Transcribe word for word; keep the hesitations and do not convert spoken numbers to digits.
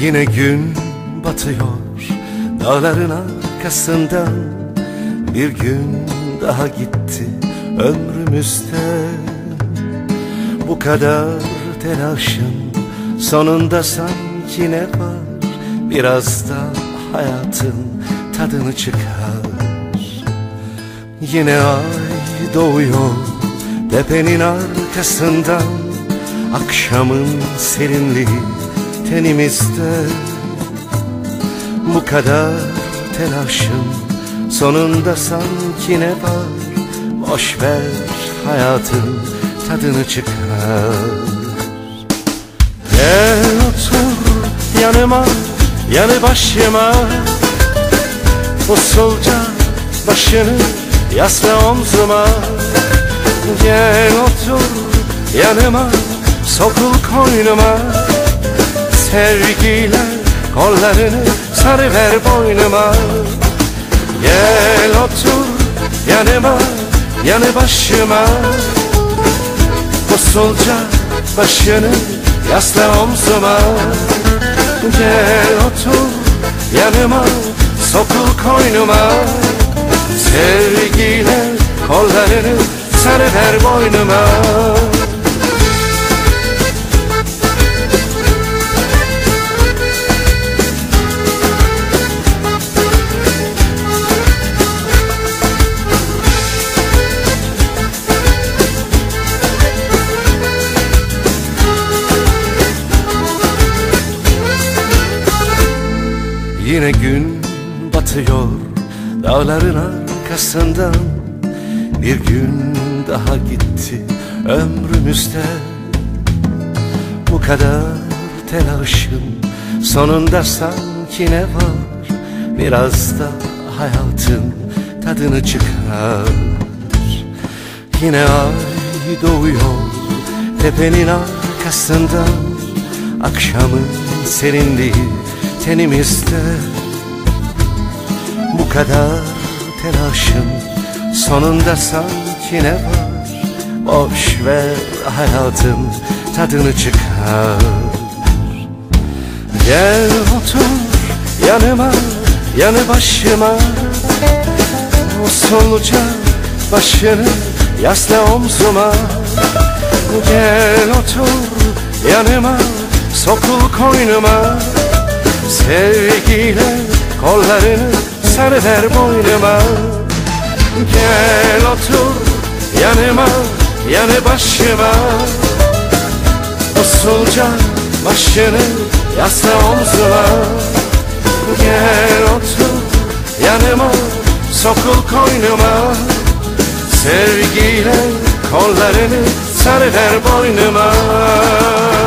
Yine gün batıyor dağların arkasından. Bir gün daha gitti ömrümüzde. Bu kadar telaşın sonunda sanki ne var? Biraz da hayatın tadını çıkar. Yine ay doğuyor tepenin arkasından. Akşamın serinliği tenimizde. Bu kadar telaşın sonunda sanki ne var? Boş ver, hayatın tadını çıkar. Gel otur yanıma, yanı başıma. Usulca başını yasla omzuma. Gel otur yanıma, sokul koynuma. Sevgiyle kollarını sarıver boynuma. Gel otur yanıma, yanı başıma. Usulca başını yasla omzuma. Gel otur yanıma, sokul koynuma. Sevgiyle kollarını sarıver boynuma. Yine gün batıyor dağların arkasından. Bir gün daha gitti ömrümüzde. Bu kadar telaşın sonunda sanki ne var? Biraz da hayatın tadını çıkar. Yine ay doğuyor tepenin arkasından. Akşamın serinliği tenimizde. Bu kadar telaşın sonunda sanki ne var? Boş ver, hayatın tadını çıkar. Gel otur yanıma, yanı başıma. Usulca başını yasla omzuma. Gel otur yanıma, sokul koynuma. Sevgiyle kollarını sarıver boynuma. Gel otur yanıma, yanı başıma. Usulca başını yasla omzuma. Gel otur yanıma, sokul koynuma. Sevgiyle kollarını sarıver boynuma.